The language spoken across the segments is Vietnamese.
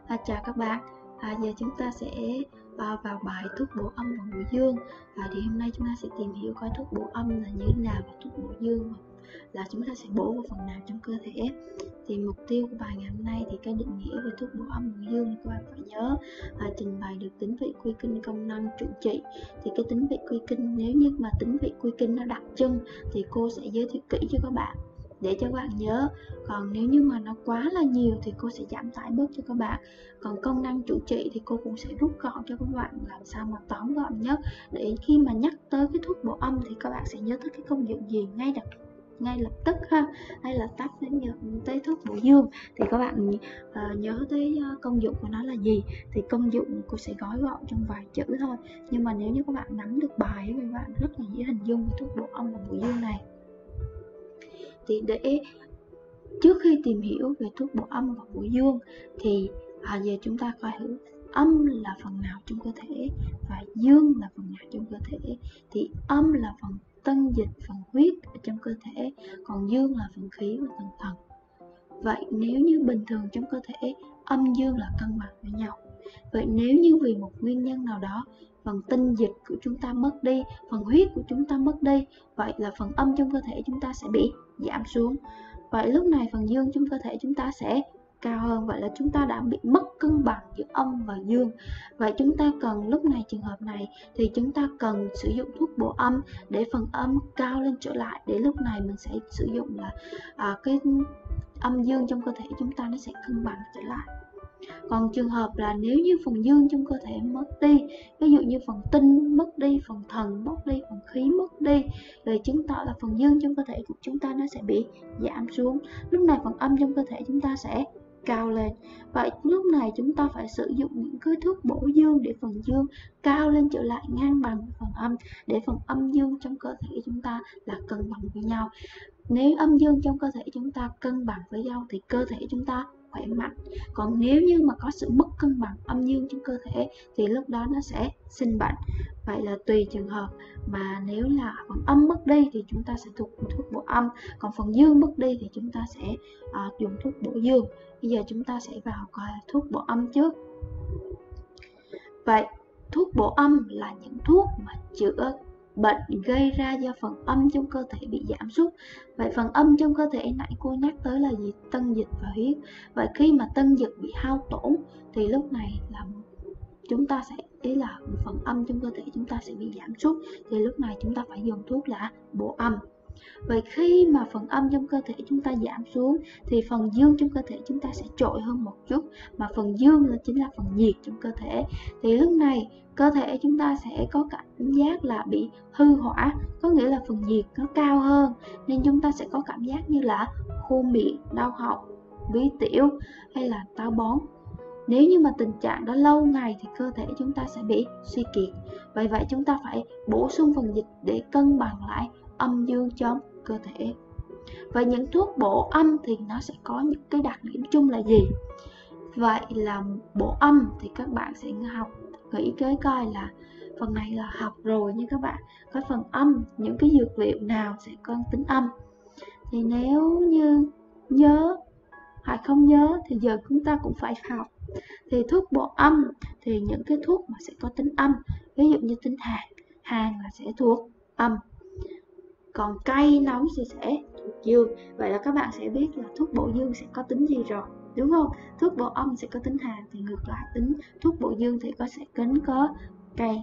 Chào các bạn. Giờ chúng ta sẽ vào bài thuốc bổ âm và bổ dương. Thì hôm nay chúng ta sẽ tìm hiểu coi thuốc bổ âm là như thế nào và thuốc bổ dương là chúng ta sẽ bổ vào phần nào trong cơ thể. Thì mục tiêu của bài ngày hôm nay thì cái định nghĩa về thuốc bổ âm bổ dương các bạn phải nhớ trình bày được tính vị quy kinh công năng trụ trị. Thì cái tính vị quy kinh, nếu như mà tính vị quy kinh nó đặc trưng thì cô sẽ giới thiệu kỹ cho các bạn để cho các bạn nhớ. Còn nếu như mà nó quá là nhiều thì cô sẽ giảm tải bớt cho các bạn. Còn công năng trụ trị thì cô cũng sẽ rút gọn cho các bạn làm sao mà tóm gọn nhất, để khi mà nhắc tới cái thuốc bổ âm thì các bạn sẽ nhớ tới cái công dụng gì ngay lập tức ha. Hay là tắt đến tới thuốc bổ dương thì các bạn nhớ tới công dụng của nó là gì. Thì công dụng cô sẽ gói gọn trong vài chữ thôi, nhưng mà nếu như các bạn nắm được bài thì các bạn rất là dễ hình dung về thuốc bổ âm và bổ dương này. Thì để trước khi tìm hiểu về thuốc bổ âm và bổ dương thì giờ chúng ta coi thử âm là phần nào trong cơ thể và dương là phần nào trong cơ thể. Thì âm là phần tân dịch, phần huyết ở trong cơ thể, còn dương là phần khí và phần thần. Vậy nếu như bình thường trong cơ thể âm dương là cân bằng với nhau, vậy nếu như vì một nguyên nhân nào đó phần tinh dịch của chúng ta mất đi, phần huyết của chúng ta mất đi, vậy là phần âm trong cơ thể chúng ta sẽ bị giảm xuống. Vậy lúc này phần dương trong cơ thể chúng ta sẽ cao hơn, vậy là chúng ta đã bị mất cân bằng giữa âm và dương. Vậy chúng ta cần, lúc này trường hợp này thì chúng ta cần sử dụng thuốc bổ âm để phần âm cao lên trở lại, để lúc này mình sẽ sử dụng là cái âm dương trong cơ thể chúng ta nó sẽ cân bằng trở lại. Còn trường hợp là nếu như phần dương trong cơ thể mất đi, ví dụ như phần tinh mất đi, phần thần mất đi, phần khí mất đi, rồi chứng tỏ là phần dương trong cơ thể của chúng ta nó sẽ bị giảm xuống. Lúc này phần âm trong cơ thể chúng ta sẽ cao lên. Vậy lúc này chúng ta phải sử dụng những cái thuốc bổ dương để phần dương cao lên trở lại ngang bằng với phần âm, để phần âm dương trong cơ thể chúng ta là cân bằng với nhau. Nếu âm dương trong cơ thể chúng ta cân bằng với nhau thì cơ thể chúng ta khỏe mạnh. Còn nếu như mà có sự mất cân bằng âm dương trong cơ thể thì lúc đó nó sẽ sinh bệnh. Vậy là tùy trường hợp, mà nếu là phần âm mất đi thì chúng ta sẽ dùng thuốc bổ âm, còn phần dương mất đi thì chúng ta sẽ dùng thuốc bổ dương. Bây giờ chúng ta sẽ vào coi thuốc bổ âm trước. Vậy thuốc bổ âm là những thuốc mà chữa bệnh gây ra do phần âm trong cơ thể bị giảm sút. Vậy phần âm trong cơ thể nãy cô nhắc tới là gì? Tân dịch và huyết. Vậy khi mà tân dịch bị hao tổn thì lúc này là chúng ta sẽ, ý là phần âm trong cơ thể chúng ta sẽ bị giảm sút, thì lúc này chúng ta phải dùng thuốc là bổ âm. Vậy khi mà phần âm trong cơ thể chúng ta giảm xuống thì phần dương trong cơ thể chúng ta sẽ trội hơn một chút, mà phần dương chính là phần nhiệt trong cơ thể. Thì lúc này cơ thể chúng ta sẽ có cảm giác là bị hư hỏa, có nghĩa là phần nhiệt nó cao hơn, nên chúng ta sẽ có cảm giác như là khô miệng, đau họng, bí tiểu hay là táo bón. Nếu như mà tình trạng đó lâu ngày thì cơ thể chúng ta sẽ bị suy kiệt. Vậy chúng ta phải bổ sung phần dịch để cân bằng lại âm dương trong cơ thể. Và những thuốc bổ âm thì nó sẽ có những cái đặc điểm chung là gì? Vậy là bổ âm thì các bạn sẽ học nghĩ tới coi là phần này là học rồi nha các bạn. Cái phần âm, những cái dược liệu nào sẽ có tính âm. Thì nếu như nhớ hay không nhớ thì giờ chúng ta cũng phải học. Thì thuốc bổ âm thì những cái thuốc mà sẽ có tính âm, ví dụ như tính hàn là sẽ thuộc âm, còn cay nóng thì sẽ thuộc dương. Vậy là các bạn sẽ biết là thuốc bổ dương sẽ có tính gì rồi, đúng không? Thuốc bổ âm sẽ có tính hàn, thì ngược lại tính thuốc bổ dương thì sẽ có cay.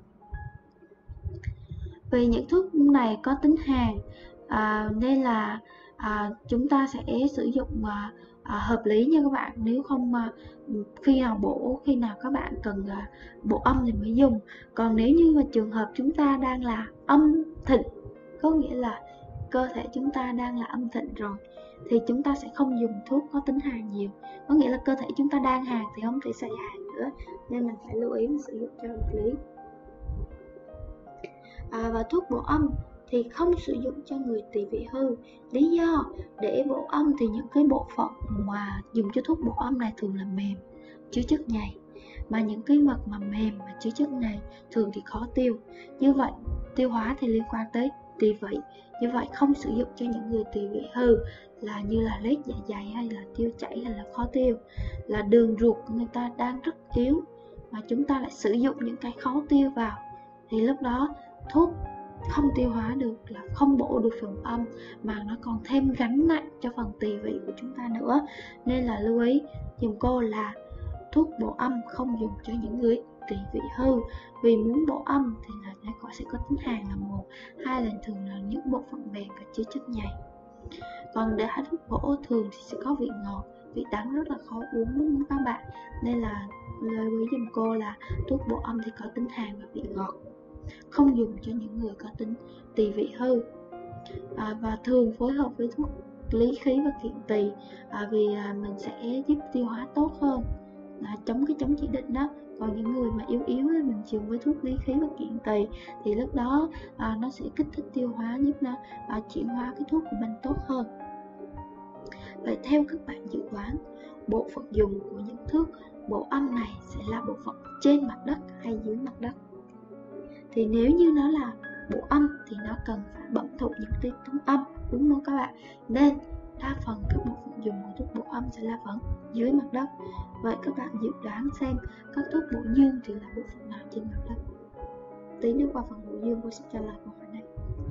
Vì những thuốc này có tính hàn nên là chúng ta sẽ sử dụng hợp lý nha các bạn. Nếu không khi nào các bạn cần bổ âm thì mới dùng. Còn nếu như mà trường hợp chúng ta đang là âm thịnh, có nghĩa là cơ thể chúng ta đang là âm thịnh rồi, thì chúng ta sẽ không dùng thuốc có tính hàn nhiều. Có nghĩa là cơ thể chúng ta đang hàn thì không thể xài hàn nữa, nên mình phải lưu ý sử dụng cho hợp lý. Và thuốc bổ âm thì không sử dụng cho người tỳ vị hư. Lý do để bổ âm thì những cái bộ phận mà dùng cho thuốc bổ âm này thường là mềm, chứa chất nhầy. Mà những cái vật mà mềm mà chứa chất nhầy thường thì khó tiêu. Như vậy tiêu hóa thì liên quan tới tỳ vị. Như vậy không sử dụng cho những người tỳ vị hư, là như là loét dạ dày hay là tiêu chảy hay là khó tiêu, là đường ruột của người ta đang rất yếu mà chúng ta lại sử dụng những cái khó tiêu vào, thì lúc đó thuốc không tiêu hóa được, là không bổ được phần âm, mà nó còn thêm gánh nặng cho phần tỳ vị của chúng ta nữa. Nên là lưu ý dùm cô là thuốc bổ âm không dùng cho những người tỳ vị hư, vì muốn bổ âm thì là nó sẽ có tính hàn là một, hai là thường là những bộ phận mềm và chứa chất nhầy. Còn để thuốc bổ thường thì sẽ có vị ngọt, vị đắng rất là khó uống đúng không các bạn? Nên là lưu ý dùm cô là thuốc bổ âm thì có tính hàn và vị ngọt, không dùng cho những người có tính tỳ vị hư. Và thường phối hợp với thuốc lý khí và kiện tỳ, vì mình sẽ giúp tiêu hóa tốt hơn, chống chỉ định đó. Còn những người mà yếu thì mình dùng với thuốc lý khí và kiện tỳ, thì lúc đó nó sẽ kích thích tiêu hóa, giúp nó chuyển hóa cái thuốc của mình tốt hơn. Vậy theo các bạn dự đoán, bộ phận dùng của những thuốc bổ âm này sẽ là bộ phận trên mặt đất hay dưới mặt đất? Thì nếu như nó là bổ âm thì nó cần phải bẩm thụ những cái tống âm, đúng không các bạn? Nên đa phần các bộ phận dùng của thuốc bổ âm sẽ là vẫn dưới mặt đất. Vậy các bạn dự đoán xem các thuốc bổ dương thì là bộ phận nào trên mặt đất? Tí nữa qua phần bổ dương cô sẽ trả lời câu hỏi này.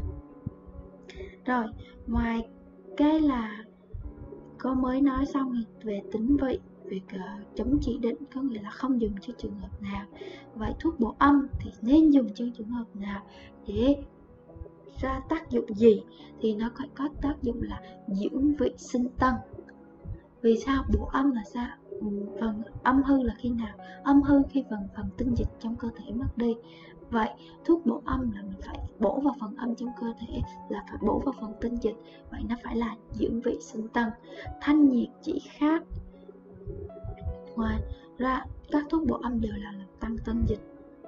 Rồi, ngoài cái là cô mới nói xong về tính vị, việc chống chỉ định, có nghĩa là không dùng cho trường hợp nào. Vậy thuốc bổ âm thì nên dùng cho trường hợp nào để ra tác dụng gì? Thì nó có tác dụng là dưỡng vị sinh tân. Vì sao bổ âm là sao? Phần âm hư là khi nào? Âm hư khi phần tinh dịch trong cơ thể mất đi. Vậy thuốc bổ âm là mình phải bổ vào phần âm trong cơ thể, là phải bổ vào phần tinh dịch. Vậy nó phải là dưỡng vị sinh tân, thanh nhiệt chỉ khác. Ngoài ra các thuốc bổ âm đều là làm tăng tân dịch.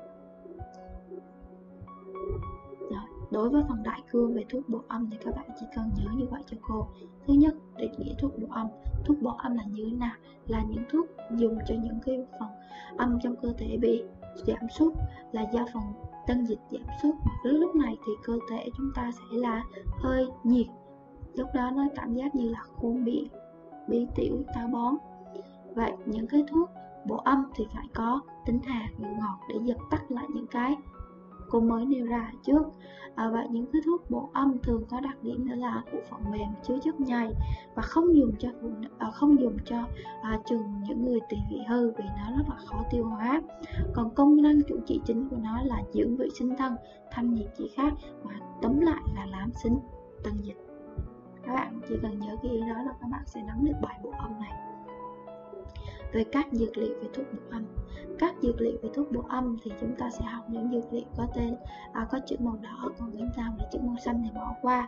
Đối với phần đại cương về thuốc bổ âm thì các bạn chỉ cần nhớ như vậy cho cô. Thứ nhất, định nghĩa thuốc bổ âm. Thuốc bổ âm là như thế nào? Là những thuốc dùng cho những cái phần âm trong cơ thể bị giảm sút, là do phần tân dịch giảm sút. Lúc này thì cơ thể chúng ta sẽ là hơi nhiệt, lúc đó nó cảm giác như là khô miệng, bí tiểu, táo bón. Vậy những cái thuốc bổ âm thì phải có tính hàn và ngọt để dập tắt lại những cái cô mới nêu ra trước. Và những cái thuốc bổ âm thường có đặc điểm đó là bộ phận mềm chứa chất nhầy, và không dùng cho những người tỳ vị hư, vì nó rất là khó tiêu hóa. Còn công năng chủ trị chính của nó là dưỡng vị sinh thân, thanh nhiệt chỉ khác, và tóm lại là làm sinh tân dịch. Các bạn chỉ cần nhớ cái ý đó là các bạn sẽ nắm được bài bổ âm này. Về các dược liệu về thuốc bổ âm. Các dược liệu về thuốc bổ âm thì chúng ta sẽ học những dược liệu có tên có chữ màu đỏ, còn những nào là chữ màu xanh thì bỏ qua.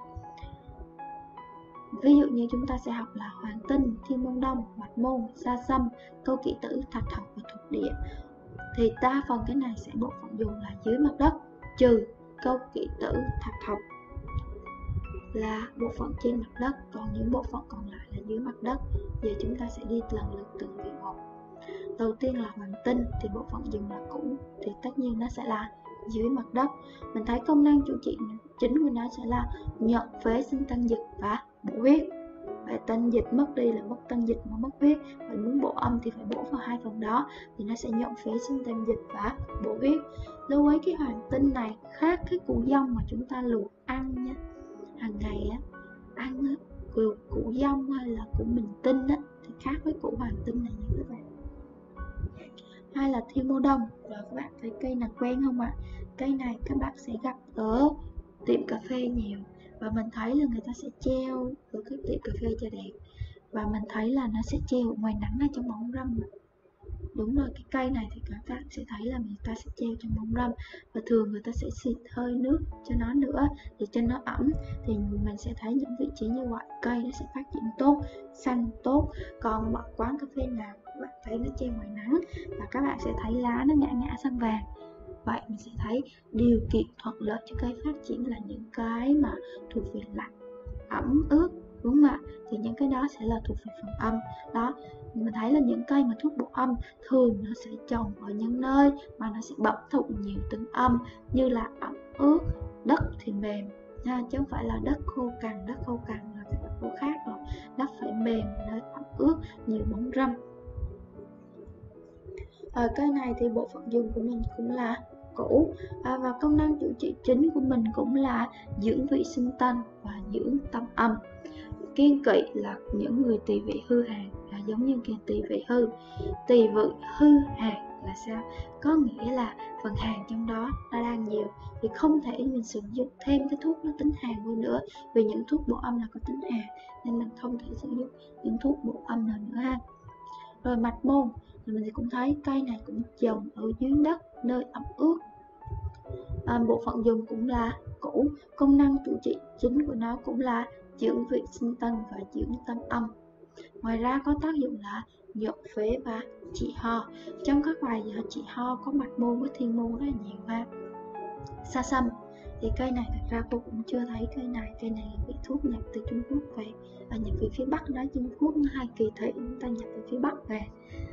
Ví dụ như chúng ta sẽ học là hoàng tinh, thiên môn đông, mạch môn, sa sâm, câu kỵ tử, thạch học và thuộc địa. Thì đa phần cái này sẽ bộ phận dùng là dưới mặt đất, trừ câu kỵ tử, thạch học là bộ phận trên mặt đất, còn những bộ phận còn lại là dưới mặt đất. Giờ chúng ta sẽ đi lần lượt từng vị một. Đầu tiên là hoàng tinh thì bộ phận dùng là cũ, thì tất nhiên nó sẽ là dưới mặt đất. Mình thấy công năng chủ trị chính của nó sẽ là nhận phế sinh tân dịch và bổ huyết. Vậy tân dịch mất đi là mất tân dịch mà mất huyết. Vậy muốn bổ âm thì phải bổ vào hai phần đó, thì nó sẽ nhận phế sinh tân dịch và bổ huyết. Lưu ý cái hoàng tinh này khác cái củ dông mà chúng ta luộc ăn nha, hàng ngày ăn củ dông hay là củ bình tinh thì khác với củ hoàng tinh này nha các bạn. Hay là thiên môn đông, và các bạn thấy cây này quen không ạ? Cây này các bạn sẽ gặp ở tiệm cà phê nhiều, và mình thấy là người ta sẽ treo ở các tiệm cà phê cho đẹp, và mình thấy là nó sẽ treo ở ngoài nắng hay trong bóng râm. Đúng rồi, cái cây này thì các bạn sẽ thấy là người ta sẽ treo trong bóng râm, và thường người ta sẽ xịt hơi nước cho nó nữa để cho nó ẩm. Thì mình sẽ thấy những vị trí như vậy, cây nó sẽ phát triển tốt, xanh tốt. Còn mọi quán cà phê nào các bạn thấy nó treo ngoài nắng và các bạn sẽ thấy lá nó ngã sang vàng. Vậy mình sẽ thấy điều kiện thuận lợi cho cây phát triển là những cái mà thuộc về lạnh, ẩm, ướt, đúng không ạ? Thì những cái đó sẽ là thuộc về phần âm. Đó, mình thấy là những cây mà thuốc bổ âm thường nó sẽ trồng ở những nơi mà nó sẽ bẩm thụ nhiều tính âm, như là ẩm ướt, đất thì mềm, nha, chứ không phải là đất khô cằn. Đất khô cằn là cái đất khô khác rồi, đất phải mềm, nơi ẩm ướt, nhiều bóng râm. Ở cái này thì bộ phận dùng của mình cũng là cũ, và công năng chủ trị chính của mình cũng là dưỡng vị sinh tân và dưỡng tâm âm. Kiên kỵ là những người tỳ vị hư hàn, là giống như cái tỳ vị hư. Tỳ vị hư hàn là sao? Có nghĩa là phần hàn trong đó nó đang nhiều, thì không thể mình sử dụng thêm cái thuốc nó tính hàn vô nữa, vì những thuốc bổ âm là có tính hàn, nên mình không thể sử dụng những thuốc bổ âm nào nữa ha. Rồi mạch môn thì mình cũng thấy cây này cũng trồng ở dưới đất nơi ẩm ướt. Bộ phận dùng cũng là cũ, công năng chủ trị chính của nó cũng là dưỡng vị sinh tân và dưỡng tâm âm. Ngoài ra có tác dụng là nhuận phế và trị ho. Trong các bài trị ho có mạch môn với thiên môn rất là nhiều ha. Sa sâm thì cây này thật ra cô cũng chưa thấy cây này là vị thuốc nhập từ Trung Quốc về, nhập về phía Bắc. Nói Trung Quốc nó hay kỳ thị, chúng ta nhập về phía Bắc về.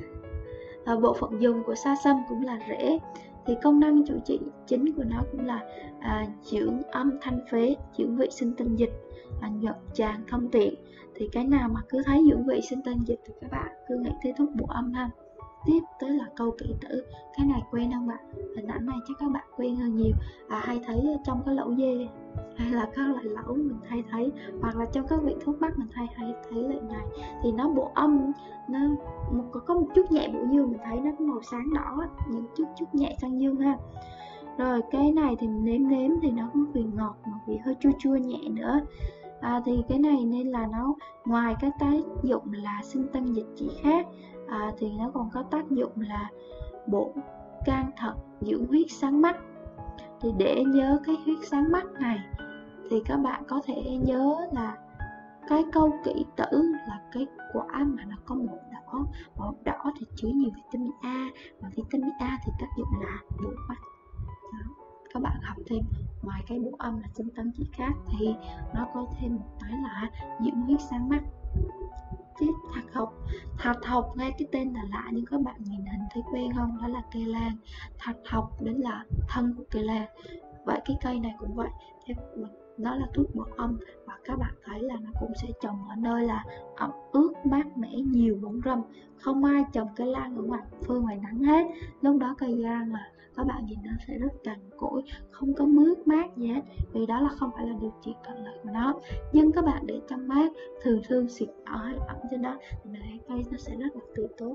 Bộ phận dùng của sa sâm cũng là rễ, thì công năng chủ trị chính của nó cũng là dưỡng âm thanh phế, dưỡng vị sinh tân dịch, nhuận tràng thông tiện. Thì cái nào mà cứ thấy dưỡng vị sinh tân dịch thì các bạn cứ nghĩ tới thuốc bổ âm ha. Tiếp tới là câu kỵ tử, cái này quen không ạ? Hình ảnh này chắc các bạn quen hơn nhiều, hay thấy trong cái lẩu dê hay là các loại lẩu mình hay thấy, hoặc là trong các vị thuốc bắc mình hay thấy loại này. Thì nó bổ âm, nó có một chút nhẹ bổ dương, mình thấy nó có màu sáng đỏ, những chút nhẹ sang dương ha. Rồi cái này thì nếm thì nó có vị ngọt mà vị hơi chua chua nhẹ nữa. Thì cái này nên là nó ngoài cái tác dụng là sinh tân dịch trị khác, thì nó còn có tác dụng là bổ can thận, dưỡng huyết sáng mắt. Thì để nhớ cái huyết sáng mắt này thì các bạn có thể nhớ là cái câu kỵ tử là cái quả mà nó có màu đỏ thì chứa nhiều vitamin A, và vitamin A thì tác dụng là bổ mắt. Đó. Các bạn học thêm ngoài cái bổ âm là sinh tân trị khác thì nó có thêm một cái là dưỡng huyết sáng mắt. Tiếp thạch học nghe cái tên là lạ nhưng các bạn nhìn hình thấy quen không? Đó là cây lan. Thạch học đến là thân của cây lan. Vậy cái cây này cũng vậy, nó là thuốc bổ âm, và các bạn thấy là nó cũng sẽ trồng ở nơi là ẩm ướt, mát mẻ, nhiều bóng râm. Không ai trồng cây lan ở ngoài nắng hết. Lúc đó cây lan là các bạn nhìn nó sẽ rất cằn cỗi, không có mướt mát gì hết, vì đó là không phải là điều trị cận lợi của nó. Nhưng các bạn để trong mát, thường xịt ở hay ẩm trên đó thì mình thấy cây nó sẽ rất là tươi tốt.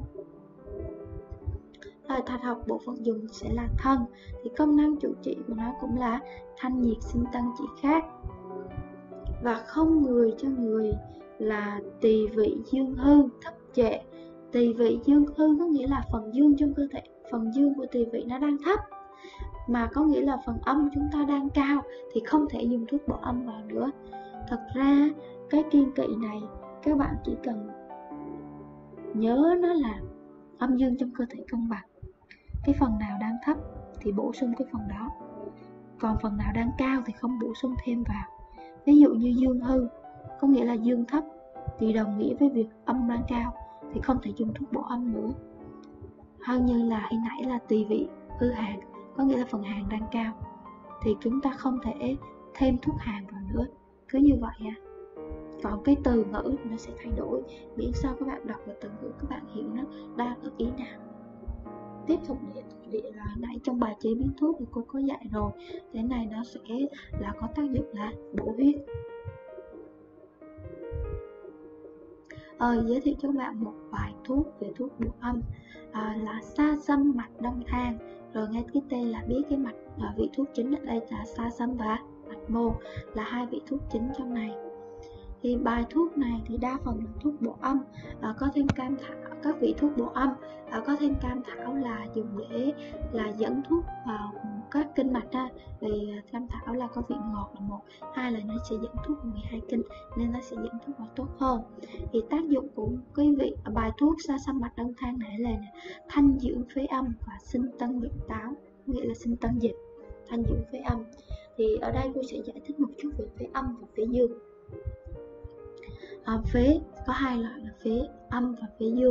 Rồi thạch học bộ phận dùng sẽ là thân, thì công năng chủ trị của nó cũng là thanh nhiệt sinh tân trị khác. Và không người cho người là tỳ vị dương hư thấp trệ. Tỳ vị dương hư có nghĩa là phần dương trong cơ thể, phần dương của tỳ vị nó đang thấp, mà có nghĩa là phần âm chúng ta đang cao, thì không thể dùng thuốc bổ âm vào nữa. Thật ra cái kiêng kỵ này các bạn chỉ cần nhớ nó là âm dương trong cơ thể cân bằng, cái phần nào đang thấp thì bổ sung cái phần đó, còn phần nào đang cao thì không bổ sung thêm vào. Ví dụ như dương hư có nghĩa là dương thấp thì đồng nghĩa với việc âm đang cao, thì không thể dùng thuốc bổ âm nữa. Hơn như là hồi nãy là tỳ vị hư hàn, có nghĩa là phần hàn đang cao, thì chúng ta không thể thêm thuốc hàn vào nữa, cứ như vậy ha. Còn cái từ ngữ nó sẽ thay đổi, miễn sao các bạn đọc được từ ngữ các bạn hiểu nó đang ở ý nào. Tiếp tục địa là nãy trong bài chế biến thuốc thì cô có dạy rồi, cái này nó sẽ là có tác dụng là bổ huyết. Giới thiệu cho các bạn một bài thuốc về thuốc bổ âm, là sa sâm mạch đông thang. Rồi nghe cái tên là biết cái mạch vị thuốc chính ở đây là sa sâm và mạch môn là hai vị thuốc chính trong này. Thì bài thuốc này thì đa phần là thuốc bổ âm, có thêm cam thảo. Các vị thuốc bổ âm có thêm cam thảo là dùng để là dẫn thuốc vào các kinh mạch ra, vì cam thảo là có vị ngọt là một, hai là nó sẽ dẫn thuốc vào 12 kinh nên nó sẽ dẫn thuốc vào tốt hơn. Thì tác dụng của cái vị bài thuốc sa sâm mạch đông thang này là thanh dưỡng phế âm và sinh tân nhuận táo, nghĩa là sinh tân dịch, thanh dưỡng phế âm. Thì ở đây cô sẽ giải thích một chút về phế âm và phế dương. Phế có hai loại là phế âm và phế dương.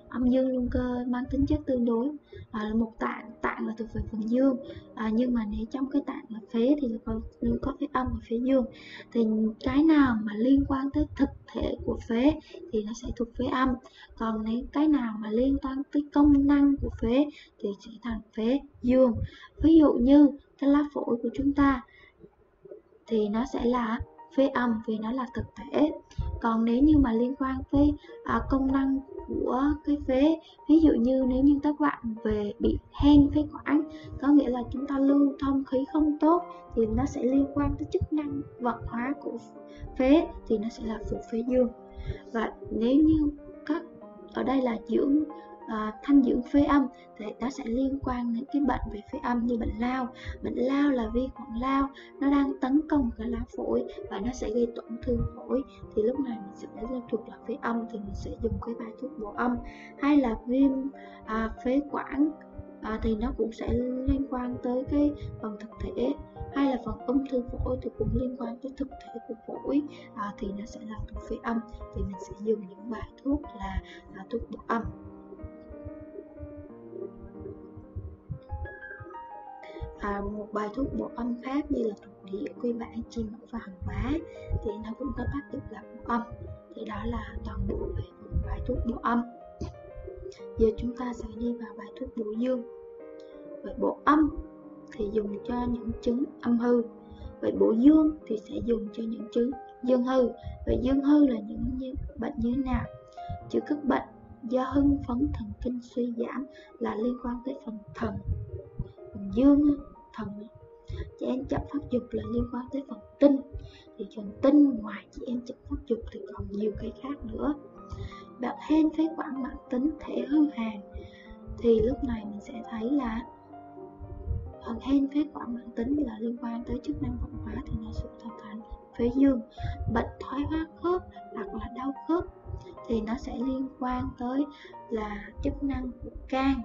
âm dương luân cơ mang tính chất tương đối, là một tạng là thuộc về phần dương, nhưng mà nếu trong cái tạng là phế thì có phế âm và phế dương. Thì cái nào mà liên quan tới thực thể của phế thì nó sẽ thuộc phế âm, còn nếu cái nào mà liên quan tới công năng của phế thì sẽ thành phế dương. Ví dụ như cái lá phổi của chúng ta thì nó sẽ là phế âm vì nó là thực thể. Còn nếu như mà liên quan với công năng của cái phế, ví dụ như nếu như các bạn bị hen phế quản, có nghĩa là chúng ta lưu thông khí không tốt, thì nó sẽ liên quan tới chức năng vận hóa của phế thì nó sẽ là thuộc phế dương. Và nếu như ở đây là thanh dưỡng phế âm thì nó sẽ liên quan đến cái bệnh về phế âm như bệnh lao. Bệnh lao là vi khuẩn lao, nó đang tấn công cái lá phổi và nó sẽ gây tổn thương phổi, thì lúc này mình sẽ thuộc là phế âm thì mình sẽ dùng cái bài thuốc bổ âm. Hay là viêm phế quản thì nó cũng sẽ liên quan tới cái phần thực thể. Hay là phần ung thư phổi thì cũng liên quan tới thực thể của phổi, thì nó sẽ là thuộc phế âm, thì mình sẽ dùng những bài thuốc là thuốc bổ âm. Một bài thuốc bổ âm khác như là thuộc địa, quy bản, chi mẫu và hằng bá thì nó cũng có tác dụng là bổ âm. Thì đó là toàn bộ về bài thuốc bổ âm. Giờ chúng ta sẽ đi vào bài thuốc bổ dương. Vậy bổ âm thì dùng cho những chứng âm hư, vậy bổ dương thì sẽ dùng cho những chứng dương hư. Vậy dương hư là những bệnh như thế nào? Trừ các bệnh do hưng phấn thần kinh suy giảm là liên quan tới phần thần, phần dương, thần. Chị em chậm phát dục là liên quan tới phần tinh, thì phần tinh ngoài chị em chậm phát dục thì còn nhiều cái khác nữa. Bệnh hen phế quản mãn tính thể hư hàn thì lúc này mình sẽ thấy là hen phế quản mãn tính là liên quan tới chức năng vận hóa thì nó sẽ thành phế dương. Bệnh thoái hóa khớp hoặc là đau khớp thì nó sẽ liên quan tới là chức năng của can.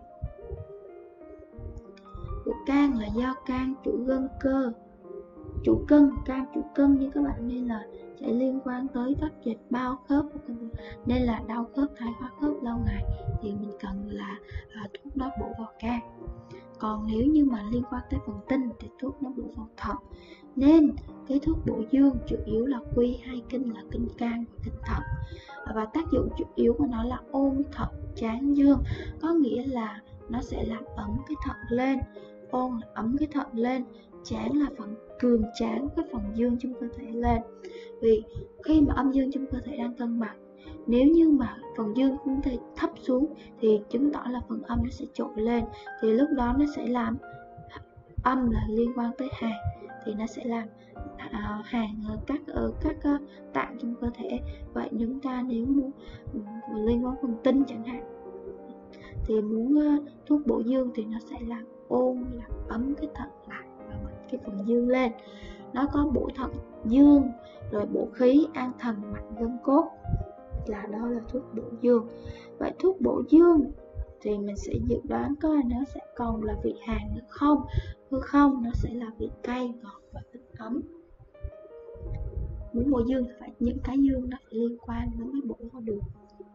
Của can là do can chủ gân cơ, chủ cân, can chủ cân như các bạn, nên là sẽ liên quan tới các dịch bao khớp, nên là đau khớp, thoái hóa khớp lâu ngày thì mình cần là thuốc đó bổ vào can. Còn nếu như mà liên quan tới phần tinh thì thuốc nó bổ vào thận, nên cái thuốc bổ dương chủ yếu là quy hai kinh là kinh can và kinh thận, và tác dụng chủ yếu của nó là ôn thận tráng dương, có nghĩa là nó sẽ làm ấm cái thận lên. Ôn là ấm cái thận lên, tráng là phần cường tráng cái phần dương trong cơ thể lên. Vì khi mà âm dương trong cơ thể đang cân bằng, nếu như mà phần dương cũng thể thấp xuống thì chứng tỏ là phần âm nó sẽ trội lên, thì lúc đó nó sẽ làm âm là liên quan tới hàn, thì nó sẽ làm hàn ở các tạng trong cơ thể. Vậy chúng ta nếu muốn liên quan phần tinh chẳng hạn thì muốn thuốc bổ dương thì nó sẽ làm ôn, làm ấm cái thận lại và mạnh cái phần dương lên. Nó có bổ thận dương, rồi bổ khí, an thần, mạnh gân cốt, là đó là thuốc bổ dương. Vậy thuốc bổ dương thì mình sẽ dự đoán coi nó sẽ còn là vị hàn nữa không? Không, nó sẽ là vị cay, ngọt và tính ấm. Muốn bổ dương thì phải những cái dương nó phải liên quan nó mới bổ vào được.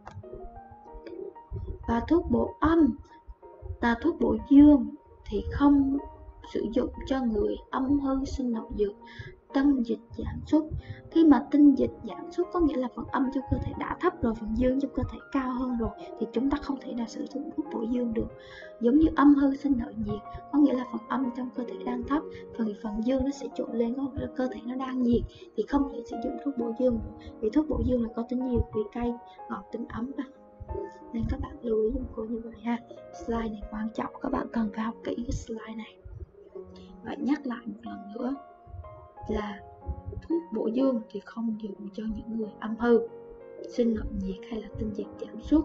Và thuốc bổ âm là thuốc bổ dương thì không sử dụng cho người âm hư sinh nội dược, tinh dịch giảm sút. Khi mà tinh dịch giảm sút có nghĩa là phần âm trong cơ thể đã thấp rồi, phần dương trong cơ thể cao hơn rồi, thì chúng ta không thể nào sử dụng thuốc bổ dương được. Giống như âm hư sinh nội nhiệt, có nghĩa là phần âm trong cơ thể đang thấp, phần dương nó sẽ trội lên, có nghĩa là cơ thể nó đang nhiệt, thì không thể sử dụng thuốc bổ dương được. Vì thuốc bổ dương là có tính nhiều, vị cay, ngọt, tính ấm đó. Nên các bạn lưu ý giùm cô như vậy ha. Slide này quan trọng, các bạn cần phải học kỹ cái slide này. Và nhắc lại một lần nữa là thuốc bổ dương thì không dùng cho những người âm hư, sinh nội nhiệt hay là tinh dịch giảm sút.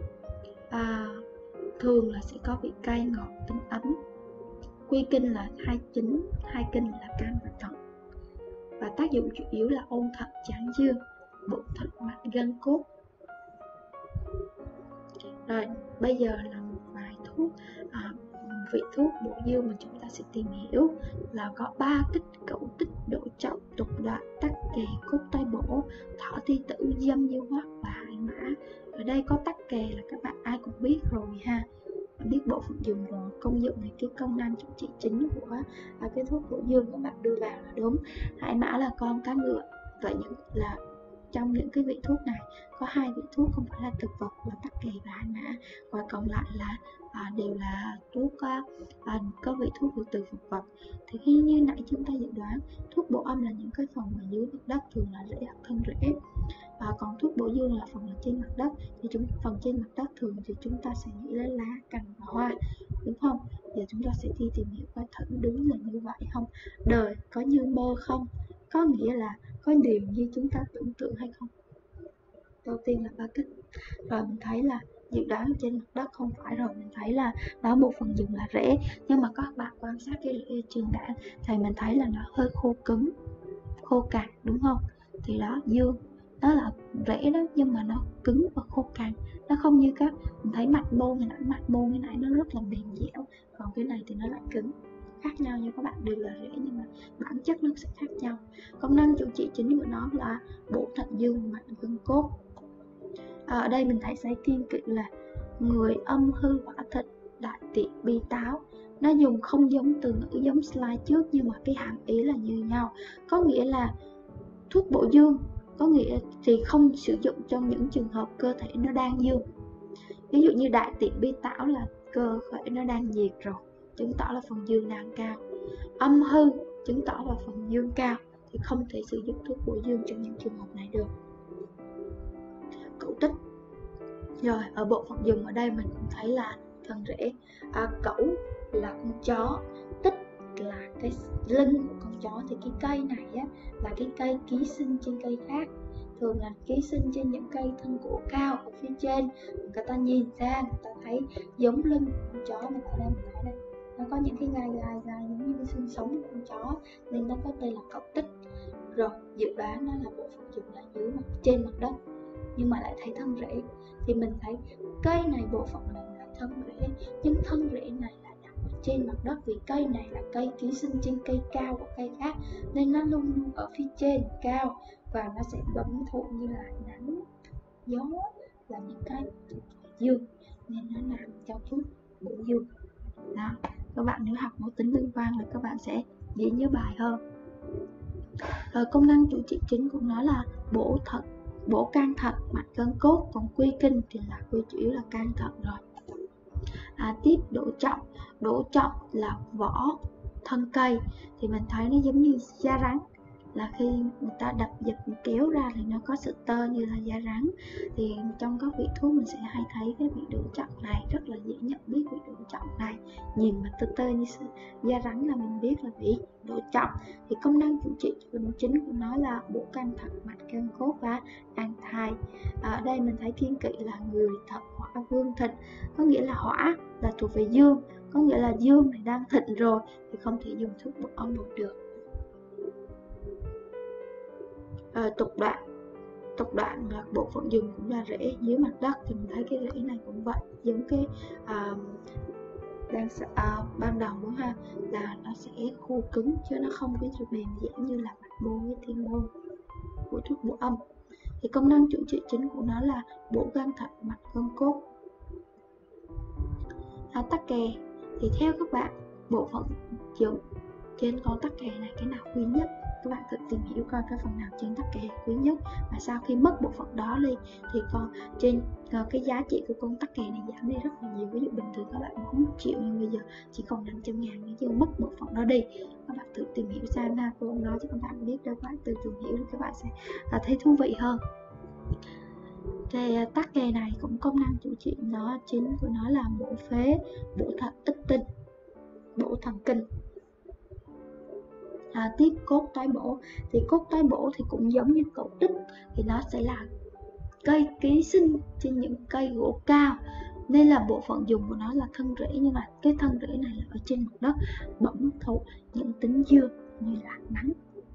Thường là sẽ có vị cay, ngọt, tính ấm. Quy kinh là hai kinh là can và thận. Và tác dụng chủ yếu là ôn thận tráng dương, bổ thận mạnh gân cốt. Rồi, bây giờ là một vài thuốc vị thuốc bổ dương mà chúng ta sẽ tìm hiểu là có 3 kích: cẩu tích, đỗ trọng, tục đoạn, tắc kè, cốt tai bổ, thọ thi tử, dâm như hoắc và hại mã. Ở đây có tắc kè là các bạn ai cũng biết rồi ha, biết bộ phận dùng rồi, công dụng này, cái công năng chữa trị chính của cái thuốc bổ dương các bạn đưa vào là đúng. Hại mã là con cá ngựa. Vậy là trong những cái vị thuốc này có 2 vị thuốc không phải là thực vật là tắc kè và hại mã, và còn lại là đều là thuốc có vị thuốc từ thực vật. Thì khi như nãy chúng ta dự đoán, thuốc bổ âm là những cái phần ở dưới mặt đất, thường là rễ hoặc thân rễ, còn thuốc bổ dương là phần ở trên mặt đất. Thì phần trên mặt đất thường thì chúng ta sẽ nghĩ đến lá, cành và hoa, đúng không? Giờ chúng ta sẽ đi tìm hiểu coi thử đúng là như vậy không. Đời có như mơ không? Có nghĩa là có điều như chúng ta tưởng tượng hay không? Đầu tiên là 3 kích. Rồi mình thấy là dự đoán trên mặt đất không phải rồi, mình thấy là đó bộ phận dùng là rễ, nhưng mà các bạn quan sát cái rễ trường đạn thì mình thấy là nó hơi khô cứng, khô cằn, đúng không? Thì đó, dương đó là rễ đó, nhưng mà nó cứng và khô cằn, nó không như các mình thấy mạch môn cái nãy nó rất là mềm dẻo, còn cái này thì nó lại cứng. Khác nhau như các bạn, đều là rễ nhưng mà bản chất nó sẽ khác nhau. Công năng chữa trị chính của nó là bổ thận dương, mạnh gân cốt. Ở đây mình thấy sẽ kiên kỵ là người âm hư hỏa thịnh, đại tiện bi táo. Nó dùng không giống từ ngữ giống slide trước, nhưng mà cái hàm ý là như nhau. Có nghĩa là thuốc bổ dương có nghĩa thì không sử dụng trong những trường hợp cơ thể nó đang dương. Ví dụ như đại tiện bi táo là cơ thể nó đang nhiệt rồi, chứng tỏ là phần dương đang cao. Âm hư chứng tỏ là phần dương cao, thì không thể sử dụng thuốc bổ dương trong những trường hợp này được. Cẩu tích. Rồi ở bộ phận dùng ở đây mình cũng thấy là thân rễ. Cẩu là con chó, tích là cái lưng của con chó. Thì cái cây này á, là cái cây ký sinh trên cây khác, thường là ký sinh trên những cây thân gỗ cao ở phía trên. Người ta nhìn ra người ta thấy giống lưng của con chó, mà ở đây mình thấy đây nó có những cái gai giống như cái xương sống của con chó, nên nó có tên là cẩu tích. Rồi dự đoán nó là bộ phận dùng là dưới trên mặt đất, nhưng mà lại thấy thân rễ. Thì mình thấy cây này bộ phận này là thân rễ, nhưng thân rễ này lại đặt ở trên mặt đất, vì cây này là cây ký sinh trên cây cao của cây khác, nên nó luôn luôn ở phía trên cao, và nó sẽ bấm thụ như là nắng, gió và những cái dương, nên nó làm cho thuốc bổ dương. Đó, các bạn nếu học mẫu tính liên quan là các bạn sẽ dễ nhớ bài hơn. Rồi công năng chủ trị chính của nó là bổ thận, bổ can thận, mạch gân cốt. Còn quy kinh thì là quy chủ yếu là can thận rồi. Tiếp đỗ trọng là vỏ thân cây, thì mình thấy nó giống như da rắn, là khi người ta đập giật kéo ra thì nó có sự tơ như là da rắn. Thì trong các vị thuốc mình sẽ hay thấy cái vị đỗ trọng này, rất là dễ nhận biết vị đỗ trọng này, nhìn mà tơ như da rắn là mình biết là vị đỗ trọng. Thì công năng chủ trị chính của nó là bổ can thận, mạch gân cốt và an thai. Ở đây mình thấy kiên kỵ là người thận hỏa vương thịnh, có nghĩa là hỏa là thuộc về dương, có nghĩa là dương này đang thịnh rồi thì không thể dùng thuốc bổ âm được. Tục đoạn là bộ phận dùng cũng là rễ dưới mặt đất, thì mình thấy cái rễ này cũng vậy, giống cái ban đầu đó ha, là nó sẽ khô cứng chứ nó không có mềm dẻo như là mạch môn với thiên môn của thuốc bổ âm. Thì công năng chủ trị chính của nó là bổ gan thận, mạch gân cốt. Tắc kè thì theo các bạn, bộ phận dùng trên con tắc kè này cái nào quý nhất? Các bạn tự tìm hiểu coi cái phần nào trên tắc kè quý nhất, và sau khi mất bộ phận đó đi thì cái giá trị của con tắc kè này giảm đi rất là nhiều. Ví dụ bình thường các bạn muốn 1 triệu nhưng bây giờ chỉ còn 500.000, nếu như mất bộ phận đó đi. Các bạn tự tìm hiểu xem ha, cô không nói cho các bạn biết đâu, các bạn tự tìm hiểu thì các bạn sẽ thấy thú vị hơn. Thì tắc kè này cũng công năng chủ trị nó chính của nó là bổ phế, bổ thận tích tinh, bổ thần kinh. Tiếp cốt tái bổ, thì cốt tái bổ thì cũng giống như cẩu tích, thì nó sẽ là cây ký sinh trên những cây gỗ cao, nên là bộ phận dùng của nó là thân rễ, nhưng mà cái thân rễ này là ở trên mặt đất, bẩm thụ những tính dương như là nắng,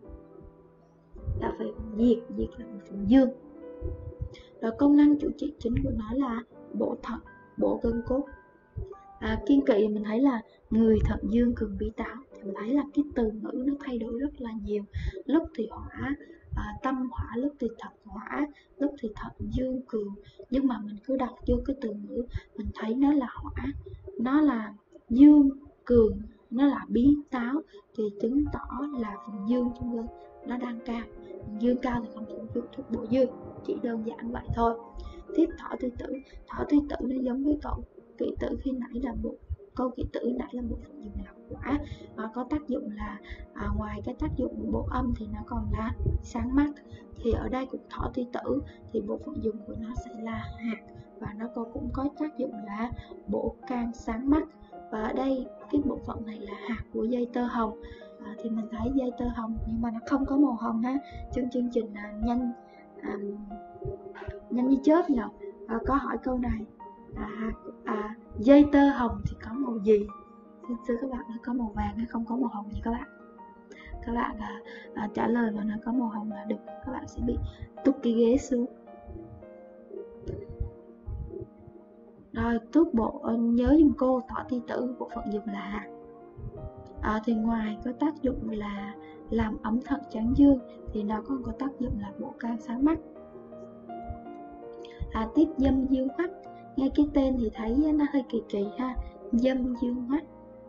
là về diệt là một phần dương. Rồi công năng chủ trị chính của nó là bổ thận, bổ gân cốt. Kiên kỵ mình thấy là người thận dương cường bí táo, thì mình thấy là cái từ ngữ nó thay đổi rất là nhiều, lúc thì hỏa, tâm hỏa, lúc thì thận hỏa, lúc thì thận dương cường, nhưng mà mình cứ đọc vô cái từ ngữ mình thấy nó là hỏa, nó là dương cường, nó là bí táo, thì chứng tỏ là phần dương trong cơ nó đang cao. Phần dương cao thì không thể dùng thuốc bổ dương, chỉ đơn giản vậy thôi. Tiếp thọ tuy tử, thọ tuy tử nó giống với cậu kỵ tử khi nãy là bộ câu kỵ tử nãy là bộ phận dùng là quả, có tác dụng là ngoài cái tác dụng bổ âm thì nó còn là sáng mắt. Thì ở đây cũng thọ tuy tử thì bộ phận dùng của nó sẽ là hạt, và nó cũng có tác dụng là bổ can sáng mắt. Và ở đây cái bộ phận này là hạt của dây tơ hồng, thì mình thấy dây tơ hồng nhưng mà nó không có màu hồng ha. Chương trình nhanh như chớp nhờ, có hỏi câu này dây tơ hồng thì có màu gì? Xin thưa các bạn, nó có màu vàng hay không có màu hồng gì các bạn? Các bạn trả lời mà nó có màu hồng là được, các bạn sẽ bị túc cái ghế xuống. Rồi thuốc bổ nhớ giùm cô, thọ tuy tử bộ phận dùng là hạt. Thì ngoài có tác dụng là làm ấm thận tráng dương thì nó còn có tác dụng là bổ can sáng mắt. Tiếp dâm dương hoắc, nghe cái tên thì thấy nó hơi kỳ kỳ ha. Dâm dương hoắc,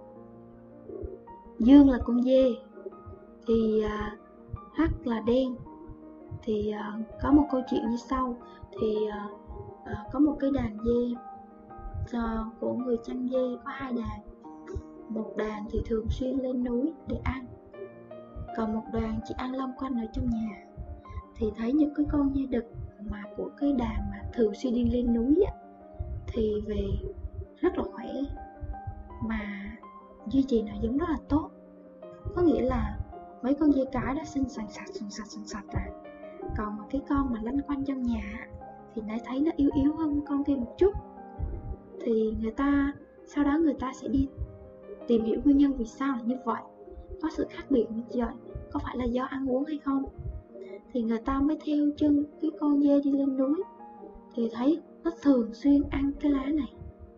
dương là con dê thì hoắc là đen. Thì có một câu chuyện như sau, thì có một cái đàn dê của người chăn dê, có hai đàn. Một đàn thì thường xuyên lên núi để ăn, còn một đàn chỉ ăn lông quanh ở trong nhà. Thì thấy những cái con dê đực mà của cái đàn mà thường xuyên đi lên núi thì về rất là khỏe, mà duy trì nó giống rất là tốt. Có nghĩa là mấy con dê cái đã sinh sành sạch rồi, còn mà cái con mà lanh quanh trong nhà thì nó thấy nó yếu hơn con kia một chút. Thì sau đó người ta sẽ đi tìm hiểu nguyên nhân vì sao là như vậy, có sự khác biệt như vậy, có phải là do ăn uống hay không. Thì người ta mới theo chân cái con dê đi lên núi, thì thấy nó thường xuyên ăn cái lá này,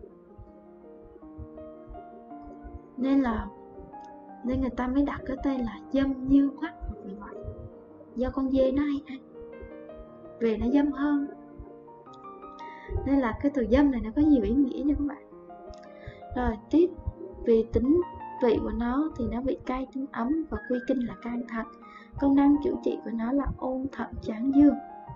nên người ta mới đặt cái tên là dâm dương hoắc. Vì vậy, do con dê nó hay ăn, về nó dâm hơn, nên là cái từ dâm này nó có nhiều ý nghĩa nha các bạn. Rồi tiếp, vì tính vị của nó thì nó vị cay tính ấm, và quy kinh là can thận. Công năng chữa trị của nó là ôn thận tráng dương.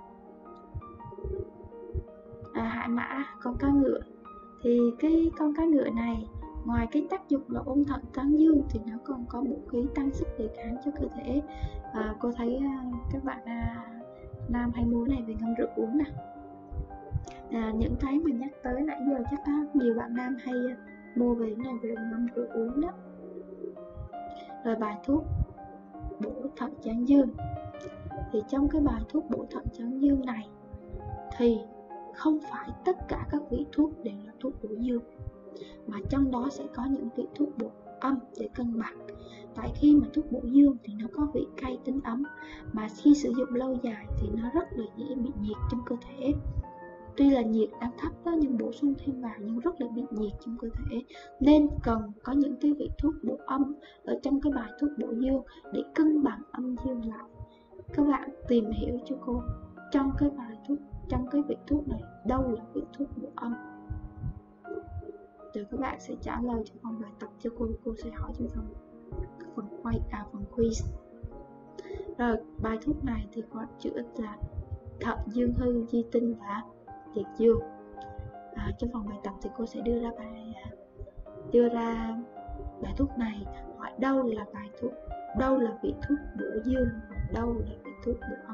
Hải mã, con cá ngựa, thì cái con cá ngựa này ngoài cái tác dụng là ôn thận tráng dương thì nó còn có bổ khí tăng sức đề kháng cho cơ thể. Cô thấy các bạn nam hay mua này về ngâm rượu uống nè. Những cái mà nhắc tới nãy giờ chắc nhiều bạn nam hay mua về này về ngâm rượu uống đó. Rồi bài thuốc bổ thận tráng dương, thì trong cái bài thuốc bổ thận tráng dương này thì không phải tất cả các vị thuốc đều là thuốc bổ dương, mà trong đó sẽ có những vị thuốc bổ âm để cân bằng. Tại khi mà thuốc bổ dương thì nó có vị cay tính ấm, mà khi sử dụng lâu dài thì nó rất là dễ bị nhiệt trong cơ thể. Tuy là nhiệt đang thấp đó, nhưng bổ sung thêm vào nhưng rất là bị nhiệt trong cơ thể, nên cần có những cái vị thuốc bổ âm ở trong cái bài thuốc bổ dương để cân bằng âm dương lại. Các bạn tìm hiểu cho cô trong cái bài thuốc, trong cái vị thuốc này đâu là vị thuốc bổ âm, rồi các bạn sẽ trả lời trong phần bài tập cho cô sẽ hỏi trong phần quiz. Rồi bài thuốc này thì có chữa là thận dương hư, di tinh và liệt dương. Trong phần bài tập thì cô sẽ đưa ra bài thuốc này, hỏi đâu là vị thuốc bổ dương và đâu là vị thuốc bổ âm.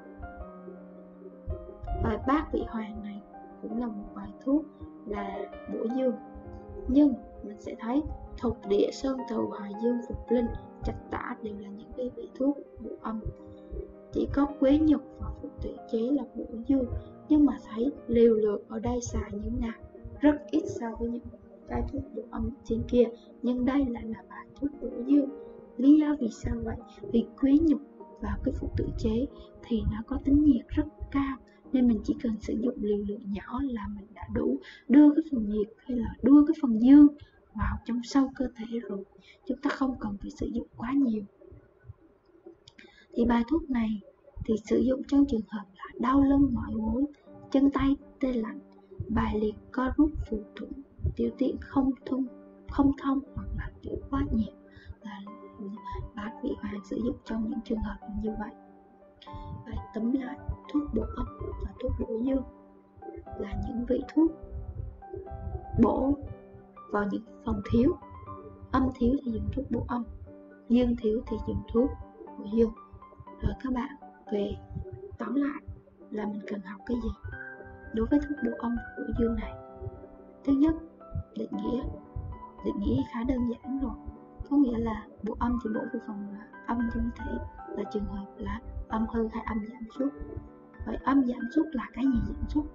Và bát vị hoàng này cũng là một bài thuốc là bổ dương, nhưng mình sẽ thấy thục địa, sơn thầu, hoài dương, phục linh, trạch tả đều là những cái vị thuốc bổ âm. Chỉ có quế nhục và phục tự chế là bổ dương, nhưng mà thấy liều lượng ở đây xài như thế nào, rất ít so với những cái thuốc bổ âm trên kia, nhưng đây lại là bài thuốc bổ dương. Lý do vì sao vậy? Vì quế nhục và cái phục tự chế thì nó có tính nhiệt rất cao, nên mình chỉ cần sử dụng liều lượng nhỏ là mình đã đủ đưa cái phần nhiệt hay là đưa cái phần dương vào trong sâu cơ thể rồi, chúng ta không cần phải sử dụng quá nhiều. Thì bài thuốc này thì sử dụng trong trường hợp là đau lưng mỏi gối, chân tay tê lạnh, bài liệt co rút phù thủng, tiểu tiện không thông hoặc là tiểu quá nhiều, là bác vị Hoàng sử dụng trong những trường hợp như vậy. Và tóm lại, thuốc bổ âm và thuốc bổ dương là những vị thuốc bổ vào những phần thiếu. Âm thiếu thì dùng thuốc bổ âm, dương thiếu thì dùng thuốc bổ dương. Rồi các bạn, về tóm lại là mình cần học cái gì đối với thuốc bổ âm và bổ dương này? Thứ nhất, định nghĩa khá đơn giản rồi, có nghĩa là bổ âm thì bổ vào phần âm trong thể, là trường hợp là âm hư hay âm giảm sút. Vậy âm giảm sút là cái gì giảm sút?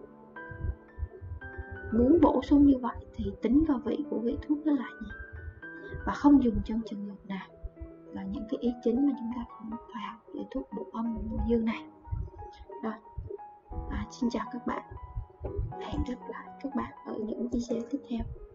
Muốn bổ sung như vậy thì tính vào vị của vị thuốc đó là gì, và không dùng trong trường hợp nào, là những cái ý chính mà chúng ta cũng phải học về thuốc bổ âm và bổ dương này. Rồi, xin chào các bạn, hẹn gặp lại các bạn ở những video tiếp theo.